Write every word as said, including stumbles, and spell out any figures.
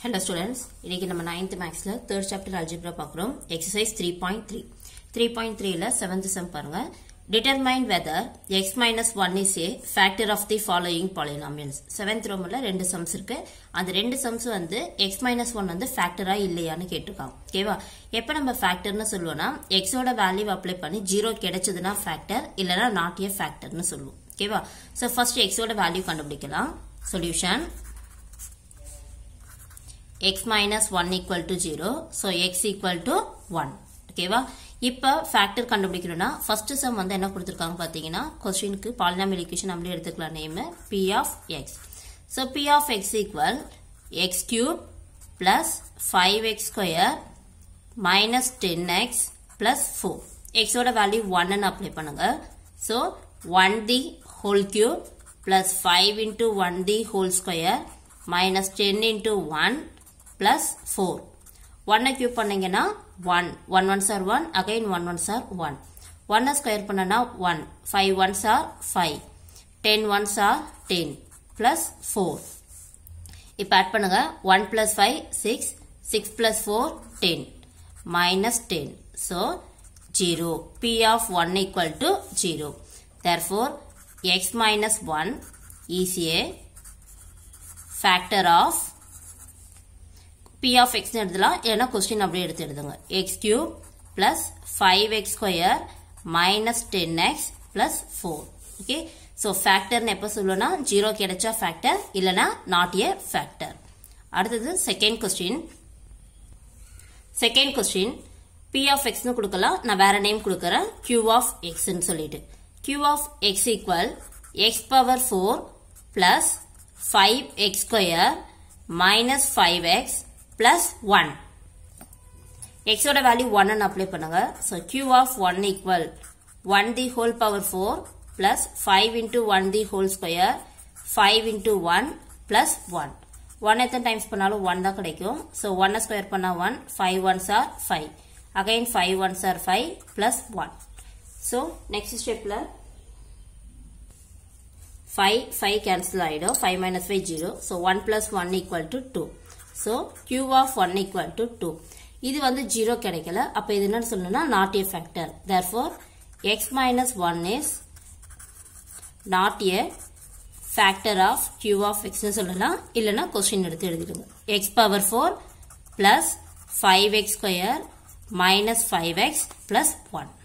Hello students, இன்னைக்கு நம்ம ninth mathsல third chapter algebra பார்க்கிறோம். Exercise three point three. three point three ல seventh sum பாருங்க. Determine whether x minus one is a factor of the following polynomials. seventh ரோம்ல ரெண்டு sums இருக்கு. அந்த ரெண்டு sums வந்து x minus one வந்து factor ஆ இல்லையான்னு கேட்டிருக்காங்க. ஓகேவா? எப்ப நம்ம factorன்னு சொல்லுவோம்னா x ஓட வேல்யூ அப்ளை பண்ணி zero கிடைச்சதுனா factor இல்லனா not a factorன்னு சொல்லுவோம். ஓகேவா? So first x ஓட வேல்யூ கண்டுபிடிக்கலாம். Solution x minus one equal to zero. So x equal to one. ஓகேவா? இப்ப factor கண்டுபிடிக்கணும்னா first sum வந்து என்ன கொடுத்திருக்காங்க பாத்தீங்கன்னா क्वेश्चनக்கு polynomial equation நம்மளே எடுத்துக்கலாம் name p of x. So p of x equal x cube plus five x square minus ten x plus four. x ஓட வேல்யூ one ன்னு அப்ளை பண்ணுங்க. So one the whole cube plus five into one the whole square minus ten into one plus four. one cube பண்ணீங்கன்னா one. one ones are one. Again one ones are one. one square பண்ணனா one. five ones are five. ten ones are ten. Plus four. இப்ப add பண்ணுங்க. one plus five, six. six plus four, ten. Minus ten. So, zero. P of one equal to zero. Therefore, x minus one is a factor of p of x னு எழுதலாம் இல்லனா question அப்படியே எடுத்து எழுதுங்க x cube plus five x square minus ten x plus four. Okay so factor னு எப்ப சொல்லுவோம்னா zero கிடைச்சா ஃபேக்டர் இல்லனா not a factor. அடுத்து second question. Second question p of x னு கொடுக்கலாம். நான் வேற நேம் கொடுக்கறேன் q of x னு சொல்லிட்டு. q of x equal x power four plus five x square minus five x plus one. x ஓட value one ன்னு அப்ளை பண்ணுங்க. So q of one equal one the whole power four plus five into one the whole square five into one plus one. one எத்தனை times பண்ணாலும் one தான் கிடைக்கும். So one square பண்ணா one. five ones are five. Again five ones are five plus one. So next stepல five five cancel ஆயிடும். five minus five zero. So one plus one equal to two. So q of one equal to two. இது வந்து zero கிடைக்கல. அப்ப இது என்னன்னு சொல்லணும்னா not a factor. Therefore x minus one is not a factor of q of x னு சொல்லலாம். இல்லனா क्वेश्चन எடுத்து எழுதிடுங்க. x power four plus five x square minus five x plus one.